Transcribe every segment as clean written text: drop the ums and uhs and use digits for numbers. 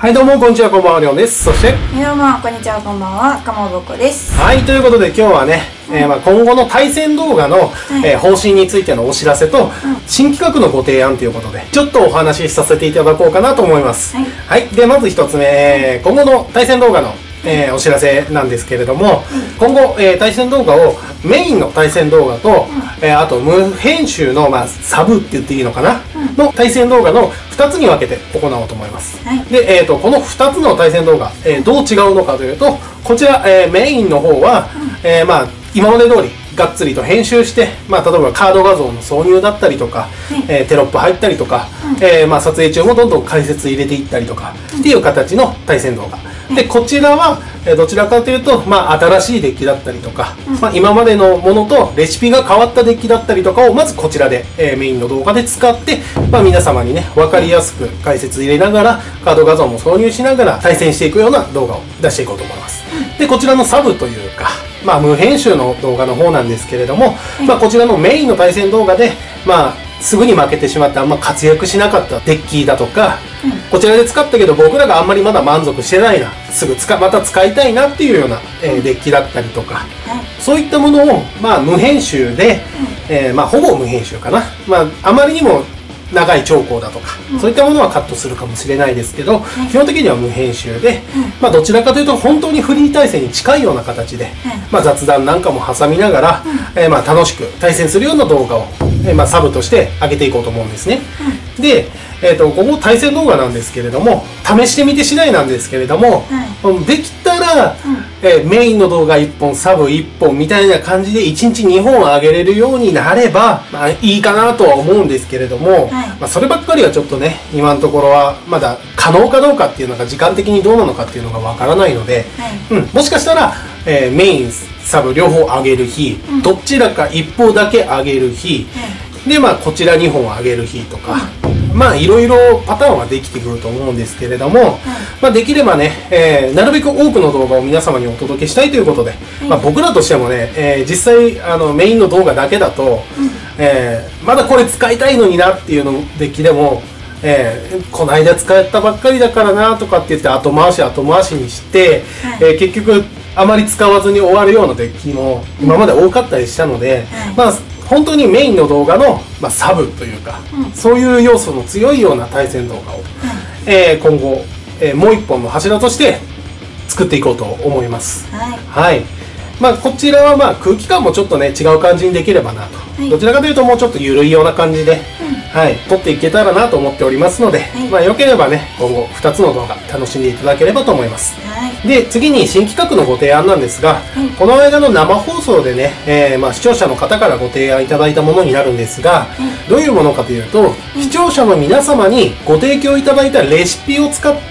はい、どうも、こんにちは、こんばんは、りょうです。そして、 どうも、こんにちは、こんばんは、かまぼこです。 はい、ということで今日はね、今後の対戦動画の、方針についてのお知らせと、新企画のご提案ということで、ちょっとお話しさせていただこうかなと思います。はい、で、まず一つ目、今後の対戦動画の、お知らせなんですけれども、今後、対戦動画をメインの対戦動画と、あと無編集の、サブって言っていいのかな、の対戦動画の2つに分けて行おうと思います。で、この2つの対戦動画、どう違うのかというと、こちら、メインの方は、今まで通りがっつりと編集して、例えばカード画像の挿入だったりとか、テロップ入ったりとか、撮影中もどんどん解説入れていったりとかっていう形の対戦動画で、こちらはどちらかというと、新しいデッキだったりとか、今までのものとレシピが変わったデッキだったりとかをまずこちらで、メインの動画で使って、皆様にね分かりやすく解説入れながらカード画像も挿入しながら対戦していくような動画を出していこうと思います。で、こちらのサブというか、無編集の動画の方なんですけれども、こちらのメインの対戦動画ですぐに負けてしまってあんま活躍しなかったデッキだとか、こちらで使ったけど僕らがあんまりまだ満足してないな、すぐまた使いたいなっていうような、デッキだったりとか、そういったものを無編集で、ほぼ無編集かな、あまりにも長い長考だとか、そういったものはカットするかもしれないですけど、基本的には無編集で、どちらかというと本当にフリー対戦に近いような形で、雑談なんかも挟みながら、楽しく対戦するような動画を、サブとして上げていこうと思うんですね。で、ここ対戦動画なんですけれども、試してみて次第なんですけれども、できたら、メインの動画1本サブ1本みたいな感じで1日2本上げれるようになれば、いいかなとは思うんですけれども、そればっかりはちょっとね今のところはまだ可能かどうかっていうのが時間的にどうなのかっていうのがわからないので、もしかしたら、メインサブ両方上げる日、どちらか一方だけ上げる日、でこちら2本上げる日とか、いろいろパターンはできてくると思うんですけれども、できればね、なるべく多くの動画を皆様にお届けしたいということで、僕らとしてもね、実際メインの動画だけだと、まだこれ使いたいのになっていうのデッキでも、この間使ったばっかりだからなとかって言って後回しにして、結局あまり使わずに終わるようなデッキも今まで多かったりしたので、本当にメインの動画の、サブというか、そういう要素の強いような対戦動画を、今後、もう一本の柱として作っていこうと思います。はい。こちらは空気感もちょっとね違う感じにできればなと、どちらかというともうちょっと緩いような感じで、撮っていけたらなと思っておりますので、よければね今後2つの動画楽しんでいただければと思います。で、次に新企画のご提案なんですが、この間の生放送でね、視聴者の方からご提案いただいたものになるんですが、どういうものかというと、視聴者の皆様にご提供いただいたレシピを使って、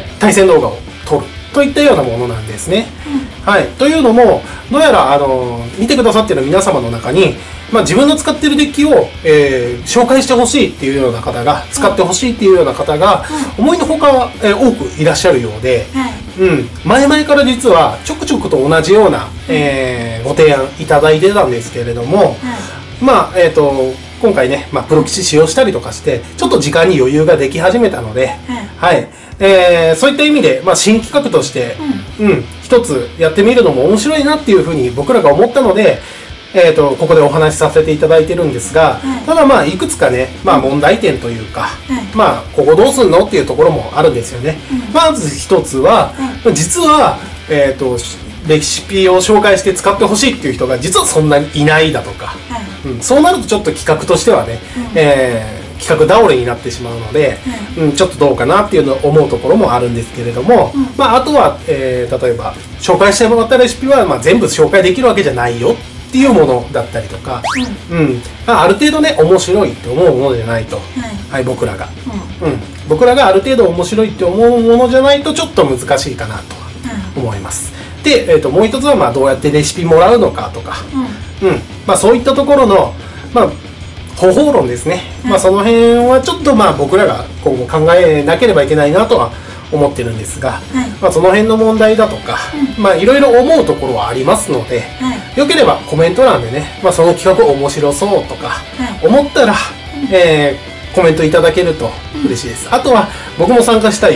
対戦動画を撮るといったようなものなんですね。というのも、どうやら見てくださっている皆様の中に、自分の使っているデッキを、紹介してほしいっていうような方が、使ってほしいっていうような方が、思いのほか、多くいらっしゃるようで、前々から実はちょくちょくと同じような、ご提案いただいてたんですけれども、今回ね、プロ棋士使用したりとかして、ちょっと時間に余裕ができ始めたので、そういった意味で、新企画として、一つやってみるのも面白いなっていうふうに僕らが思ったので、ここでお話しさせていただいてるんですが、ただいくつかね、問題点というか、ここどうすんのっていうところもあるんですよね。まず一つは、実は、レシピを紹介して使ってほしいっていう人が実はそんなにいないだとか、そうなるとちょっと企画としてはね、企画倒れになってしまうので、ちょっとどうかなっていうのを思うところもあるんですけれども、あとは、例えば紹介してもらったレシピは、全部紹介できるわけじゃないよっていうものだったりとか、ある程度ね面白いって思うものじゃないと、僕らがある程度面白いって思うものじゃないとちょっと難しいかなと思います。で、もう一つはどうやってレシピもらうのかとか、そういったところの方法論ですね。その辺はちょっと僕らが今後考えなければいけないなとは思ってるんですが、その辺の問題だとか、いろいろ思うところはありますので、よければコメント欄でね、その企画面白そうとか思ったら、コメントいただけると嬉しいです。あとは僕も参加したいよとか、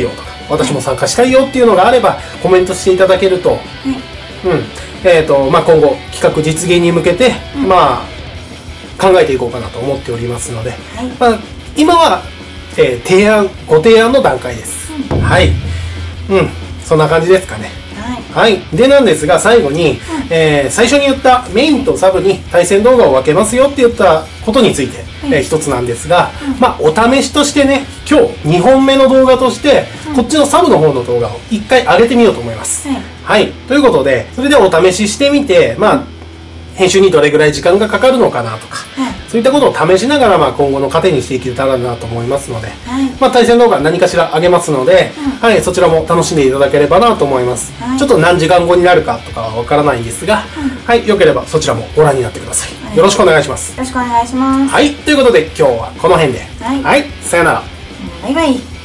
私も参加したいよっていうのがあればコメントしていただけると、今後企画実現に向けて、考えていこうかなと思っておりますので、今は、ご提案の段階です。そんな感じですかね。でなんですが、最後に、最初に言ったメインとサブに対戦動画を分けますよって言ったことについて、一つなんですが、お試しとしてね、今日2本目の動画として、こっちのサブの方の動画を1回上げてみようと思います。ということで、それでお試ししてみて、編集にどれぐらい時間がかかるのかなとか、そういったことを試しながら、今後の糧にしていけたらなと思いますので、対戦動画何かしら上げますので、そちらも楽しんでいただければなと思います。ちょっと何時間後になるかとかはわからないんですが、よければそちらもご覧になってください。よろしくお願いします。 よろしくお願いします。 ということで今日はこの辺で。さよなら。 バイバイ。